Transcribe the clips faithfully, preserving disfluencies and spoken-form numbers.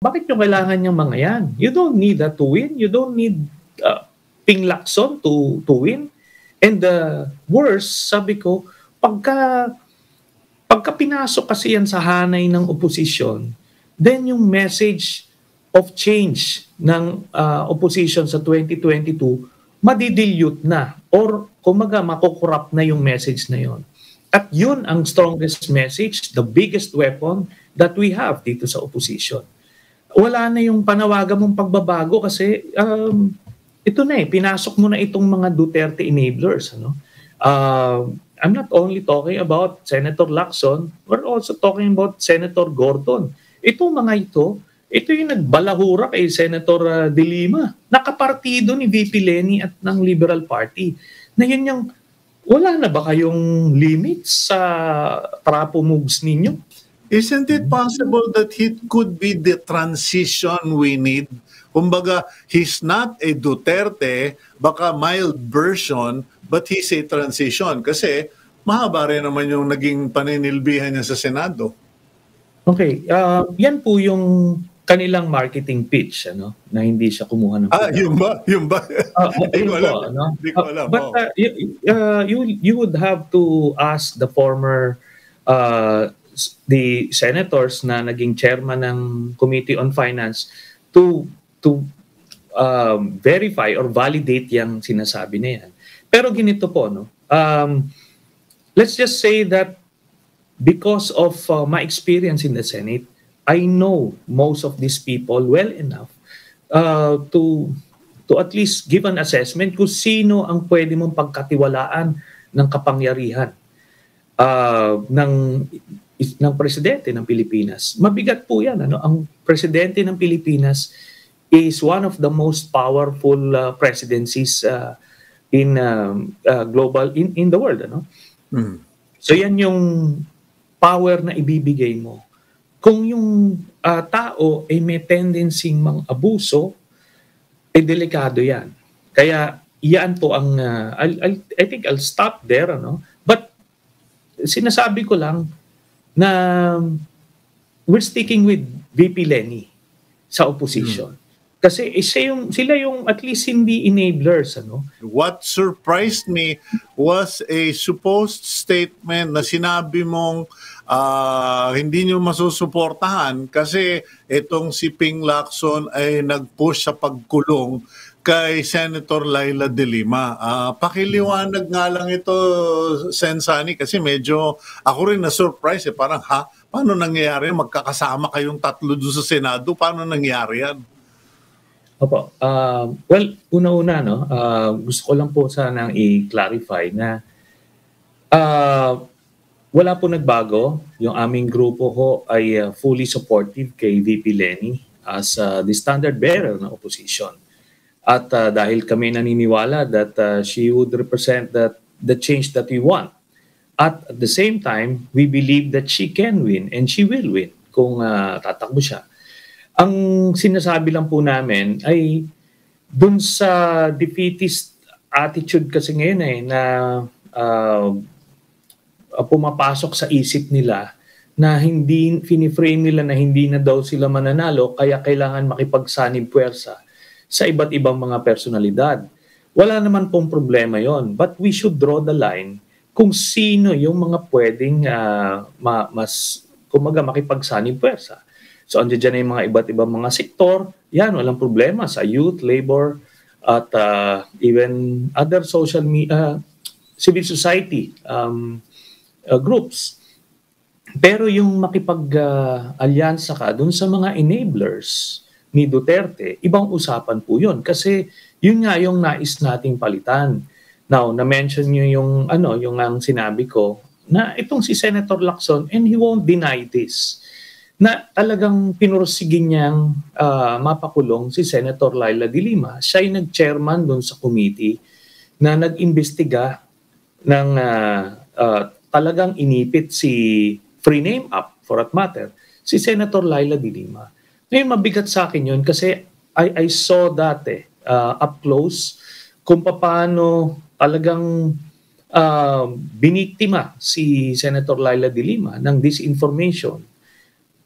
bakit nyo kailangan yung mga yan? You don't need that to win. You don't need uh, Ping Lacson to, to win. And the worst, sabi ko, pagka, pagka pinasok kasi yan sa hanay ng oposisyon, then yung message of change ng uh, opposition sa twenty twenty-two, madidilute na. Or, kumaga, makukurap na yung message na yon. At yun ang strongest message, the biggest weapon that we have dito sa opposition. Wala na yung panawagan mong pagbabago kasi um, ito na eh, pinasok mo na itong mga Duterte enablers. Ano? Uh, I'm not only talking about Senator Lacson, we're also talking about Senator Gordon. Itong mga ito, ito yung nagbalahura kay Senator uh, De Lima. Nakapartido ni V P Leni at ng Liberal Party. Na yun yung, wala na ba kayong limits sa trapo moves ninyo? Isn't it possible that he could be the transition we need? Kumbaga, he's not a Duterte, baka mild version, but he's a transition. Kasi mahaba rin naman yung naging paninilbihan niya sa Senado. Okay, uh, yan po yung kanilang marketing pitch, ano, na hindi siya kumuha ng Ah, yun ba? Yun ba? Uh, yun po, ano? Hindi ko alam. But uh, you, uh, you, you would have to ask the former, uh, the senators na naging chairman ng Committee on Finance to to um, verify or validate yung sinasabi na yan. Pero ganito po, no? Um, let's just say that because of uh, my experience in the Senate, I know most of these people well enough uh, to to at least give an assessment kung sino ang pwede mong pagkatiwalaan ng kapangyarihan uh, ng ng presidente ng Pilipinas. Mabigat po yan. Ano? Ang presidente ng Pilipinas is one of the most powerful uh, presidencies uh, in uh, uh, global in in the world. Ano? Mm. So yan yung power na ibibigay mo. Kung yung uh, tao ay may tendency mang abuso, ay delikado yan. Kaya yan po ang, uh, I'll, I'll, I think I'll stop there. Ano? But sinasabi ko lang na we're sticking with V P Leni sa opposition. Hmm. Kasi isa yung, sila yung at least hindi enablers. Ano? What surprised me was a supposed statement na sinabi mong uh, hindi nyo masusuportahan kasi itong si Ping Lacson ay nag-push sa pagkulong kay Senator Leila de Lima. Uh, pakiliwanag nga lang ito, Sensani, kasi medyo ako rin na-surprise. Eh. Parang, ha? Paano nangyayari? Magkakasama kayong tatlo doon sa Senado? Paano nangyayari yan? Opo. Uh, well, una-una, no, uh, gusto ko lang po sanang i-clarify na uh, wala po nagbago. Yung aming grupo ho ay uh, fully supportive kay V P Leni as uh, the standard bearer ng opposition. At uh, dahil kami naniniwala that uh, she would represent that, the change that we want. At at the same time, we believe that she can win and she will win kung uh, tatakbo siya. Ang sinasabi lang po namin ay dun sa defeatist attitude kasi ngayon eh na uh, pumapasok sa isip nila na hindi finiframe nila na hindi na daw sila mananalo kaya kailangan makipagsanib puwersa sa iba't ibang mga personalidad. Wala naman pong problema yon, but we should draw the line kung sino yung mga pwedeng uh, ma- mas kumaga makipagsanib puwersa. So, andyan dyan na yung mga iba't ibang mga sektor. Yan, walang problema sa youth, labor, at uh, even other social media, uh, civil society um, uh, groups. Pero yung makipag-alyansa uh, ka dun sa mga enablers ni Duterte, ibang usapan po yun. Kasi yun nga yung nais nating palitan. Now, na-mention nyo yung, ano, yung ang sinabi ko, na itong si Senator Lacson, and he won't deny this, na talagang pinursigin niyang uh, mapakulong si Senator Leila de Lima. Siya ay nag-chairman doon sa committee na nag-imbestiga ng uh, uh, talagang inipit si free name up, for that matter, si Senator Leila de Lima. Ngayon mabigat sa akin yun kasi I, I saw that eh, uh, up close kung paano talagang uh, biniktima si Senator Leila de Lima ng disinformation.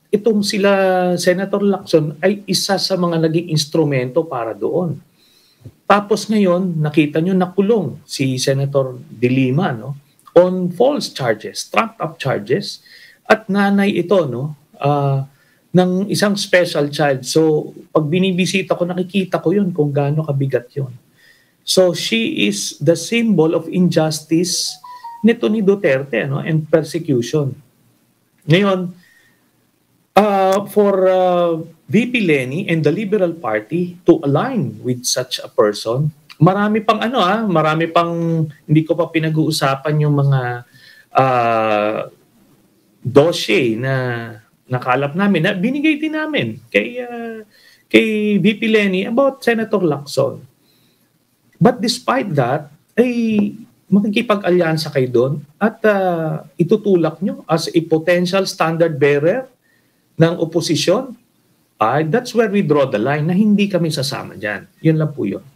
itong sila Senator Lacson ay isa sa mga naging instrumento para doon. Tapos ngayon, nakita nyo nakulong si Senator De Lima, no, on false charges, trumped up charges, at nanay ito, no, uh, ng isang special child. So, pag binibisita ko, nakikita ko yun kung gaano kabigat yun. So, she is the symbol of injustice nito ni Duterte, no, and persecution. Ngayon, uh, for uh, V P Leni and the Liberal Party to align with such a person, marami pang ano ah, marami pang hindi ko pa pinag-uusapan yung mga uh, dossier na nakalap namin na binigay din namin kay uh, kay V P Leni about Senator Lacson. But despite that, ay makikipag-alyansa kayo doon at uh, itutulak nyo as a potential standard bearer ng oposisyon. Ay, that's where we draw the line na hindi kami sasama dyan. Yun lang po yun.